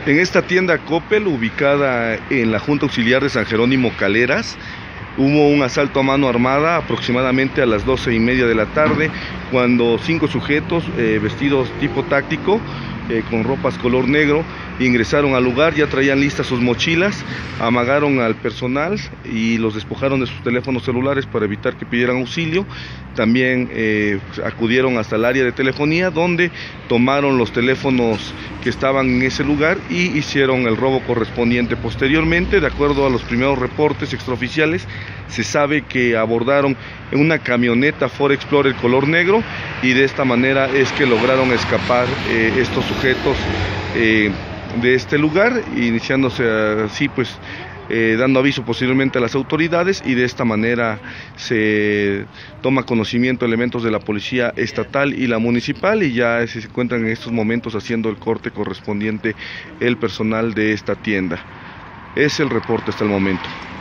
En esta tienda Coppel, ubicada en la Junta Auxiliar de San Jerónimo Caleras, hubo un asalto a mano armada aproximadamente a las 12:30 de la tarde, cuando 5 sujetos vestidos tipo táctico, con ropas color negro, ingresaron al lugar. Ya traían listas sus mochilas, amagaron al personal y los despojaron de sus teléfonos celulares para evitar que pidieran auxilio. También acudieron hasta el área de telefonía, donde tomaron los teléfonos que estaban en ese lugar y hicieron el robo correspondiente. Posteriormente, de acuerdo a los primeros reportes extraoficiales, se sabe que abordaron en una camioneta Ford Explorer color negro, y de esta manera es que lograron escapar estos sujetos de este lugar, iniciándose así pues dando aviso posteriormente a las autoridades, y de esta manera se toma conocimiento elementos de la policía estatal y la municipal, y ya se encuentran en estos momentos haciendo el corte correspondiente el personal de esta tienda. Es el reporte hasta el momento.